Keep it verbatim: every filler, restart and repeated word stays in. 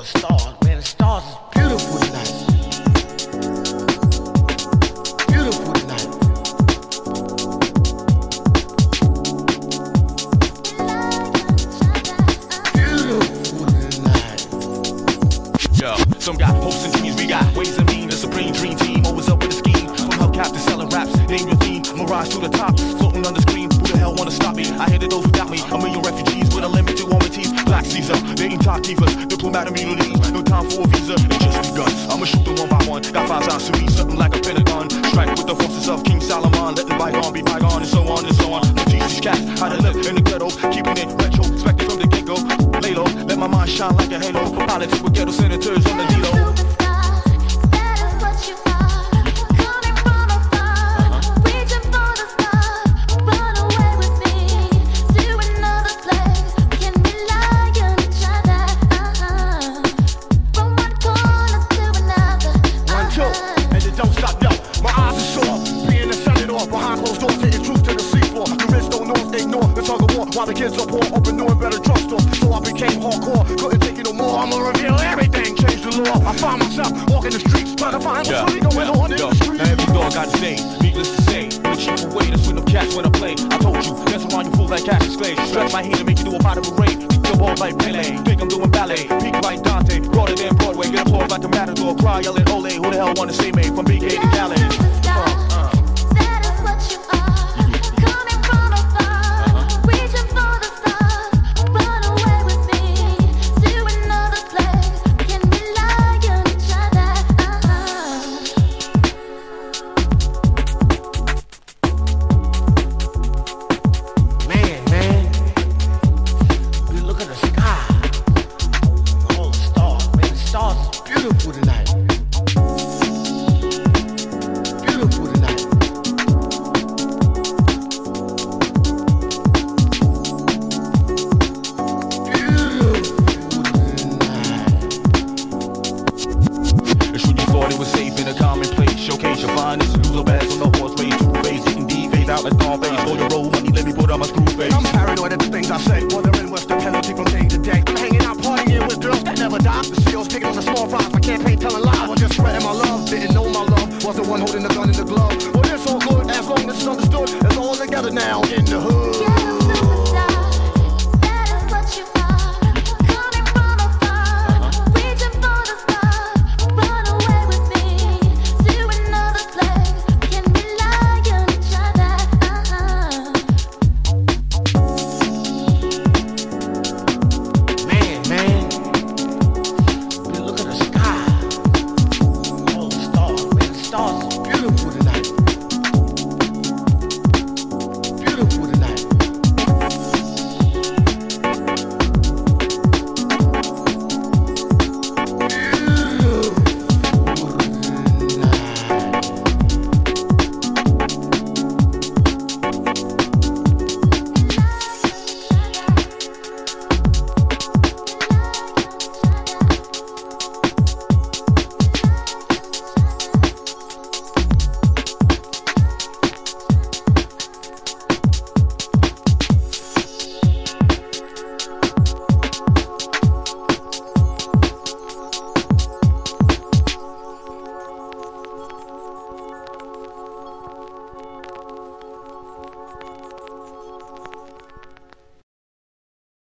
stars, man, the stars is beautiful tonight. Beautiful tonight. Beautiful tonight. Yo, some got hopes and dreams, we got ways and means. The supreme dream team, always up with a scheme. From hubcap to selling raps, name your theme. I'm a rise to the top, floating on the screen. Who the hell wanna stop me? I hated those who got me. A million refugees with unlimited warranties. Black Caesar, they ain't Tarkivas. Diplomatic immunity, no time for a visa. It just begun. I'ma shoot them one by one. Got five eyes to me, something like a pentagon. Strike with the forces of King Solomon. Letting bygone be bygone, and so on and so on. I teach these cats how to live in the ghetto, keeping it retro, expected from the get-go. Lay low, let my mind shine like a halo. Politics with ghetto senators on the D-Lo. While the kids are poor, open new and better drugstore. So I became hardcore, couldn't take it no more. I'ma reveal everything, change the law. I find myself walking the streets, trying to find what's really going on in yo, the streets. Now every dog got his name, needless to say. The chief of way, that's when them cats when I play. I told you, that's around you fool like Cassius Clay. Stretch my hand to make you do a pot of a raid. Kill ball like Pele, think I'm doing ballet. Peak like Dante, broader than Broadway. Get applause like a matador, cry, yelling, ole. Who the hell wanna say me from B K to Galley? Come on. Beautiful tonight. Beautiful tonight. Beautiful tonight. It's when you thought it was safe in a commonplace. Showcase your finest. Lose a bass on the horse race. Two race, getting D phase out like Dawn face. Go to roll money, let me put on my screw face. I'm paranoid at the things I say. Wondering what's the penalty from day to day. I'm hanging out partying with girls that never die. The C O's picking on the small fries. My campaign telling lies. I'm just spreading my love. Didn't know my love was the one holding the gun in the glove. Well, it's all good as long as it's understood. It's all together now in the hood.